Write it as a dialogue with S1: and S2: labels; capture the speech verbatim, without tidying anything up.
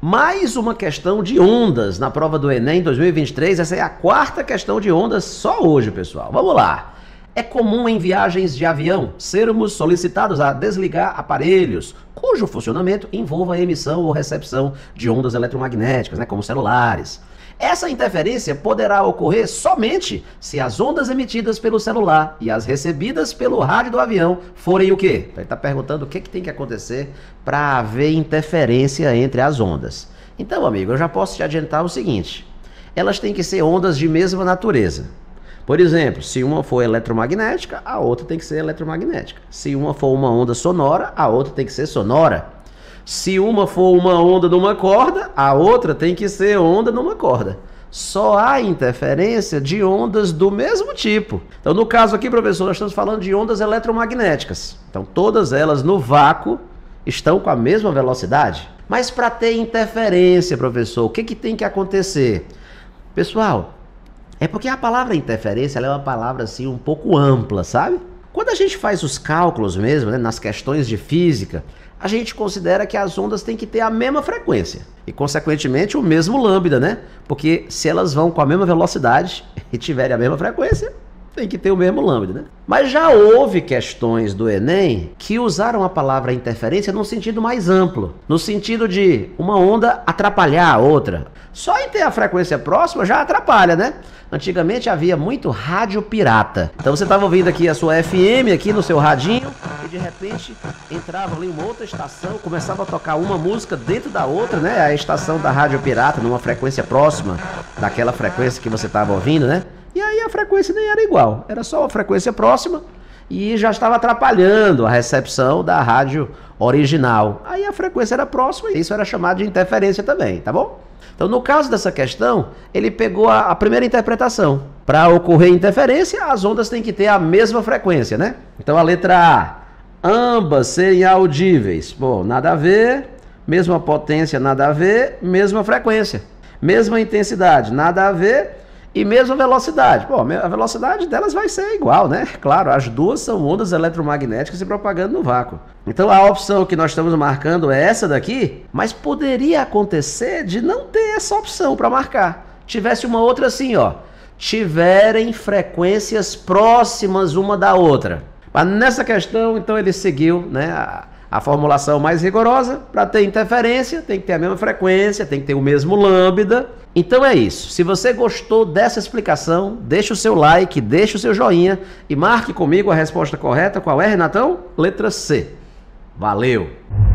S1: Mais uma questão de ondas na prova do Enem dois mil e vinte e três. Essa é a quarta questão de ondas só hoje, pessoal. Vamos lá. É comum em viagens de avião sermos solicitados a desligar aparelhos cujo funcionamento envolva a emissão ou recepção de ondas eletromagnéticas, né, como celulares. Essa interferência poderá ocorrer somente se as ondas emitidas pelo celular e as recebidas pelo rádio do avião forem o quê? Ele está perguntando o que, que tem que acontecer para haver interferência entre as ondas. Então, amigo, eu já posso te adiantar o seguinte. Elas têm que ser ondas de mesma natureza. Por exemplo, se uma for eletromagnética, a outra tem que ser eletromagnética. Se uma for uma onda sonora, a outra tem que ser sonora. Se uma for uma onda numa corda, a outra tem que ser onda numa corda. Só há interferência de ondas do mesmo tipo. Então, no caso aqui, professor, nós estamos falando de ondas eletromagnéticas. Então, todas elas no vácuo estão com a mesma velocidade. Mas para ter interferência, professor, o que, que tem que acontecer? Pessoal, é porque a palavra interferência ela é uma palavra assim um pouco ampla, sabe? Quando a gente faz os cálculos mesmo, né, nas questões de física, a gente considera que as ondas têm que ter a mesma frequência e, consequentemente, o mesmo lambda, né? Porque se elas vão com a mesma velocidade e tiverem a mesma frequência, tem que ter o mesmo lambda, né? Mas já houve questões do Enem que usaram a palavra interferência num sentido mais amplo, no sentido de uma onda atrapalhar a outra. Só em ter a frequência próxima já atrapalha, né? Antigamente havia muito rádio pirata. Então você estava ouvindo aqui a sua F M aqui no seu radinho e de repente entrava ali uma outra estação, começava a tocar uma música dentro da outra, né? A estação da rádio pirata numa frequência próxima daquela frequência que você estava ouvindo, né? E aí a frequência nem era igual, era só uma frequência próxima e já estava atrapalhando a recepção da rádio original. Aí a frequência era próxima e isso era chamado de interferência também, tá bom? Então, no caso dessa questão, ele pegou a, a primeira interpretação. Para ocorrer interferência, as ondas têm que ter a mesma frequência, né? Então, a letra A, ambas serem audíveis. Bom, nada a ver, mesma potência, nada a ver, mesma frequência. Mesma intensidade, nada a ver e mesma velocidade. Bom, a velocidade delas vai ser igual, né? Claro, as duas são ondas eletromagnéticas se propagando no vácuo. Então a opção que nós estamos marcando é essa daqui, mas poderia acontecer de não ter essa opção para marcar. Tivesse uma outra assim, ó. Tiverem frequências próximas uma da outra. Mas nessa questão, então ele seguiu, né, a, a formulação mais rigorosa. Para ter interferência, tem que ter a mesma frequência, tem que ter o mesmo lambda. Então é isso. Se você gostou dessa explicação, deixa o seu like, deixa o seu joinha e marque comigo a resposta correta. Qual é, Renatão? Letra C. Valeu!